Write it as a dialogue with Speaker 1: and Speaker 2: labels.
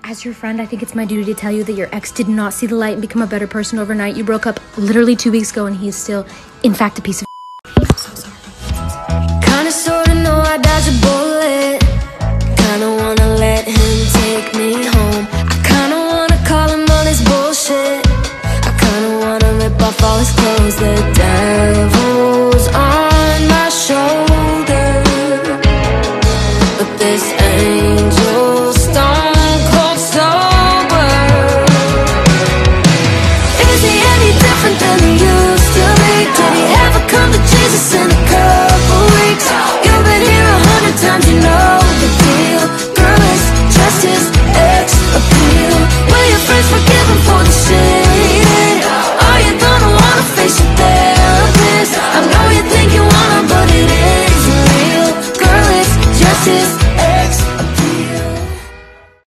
Speaker 1: As your friend, I think it's my duty to tell you that your ex did not see the light and become a better person overnight. You broke up literally 2 weeks ago and he is still, in fact, a piece of I'm so sorry.
Speaker 2: Kinda sorta know I dodged a bullet. Kinda wanna let him take me home. I kinda wanna call him on his bullshit. I kinda wanna rip off all his clothes. The devil's on my shoulder, but this angel's stone cold sober. Is he any different than he used to be? Did he ever come to Jesus in a couple weeks? You've been here 100 times, you know the deal. Girl, it's just his ex appeal. Will your friends forgive him for the shit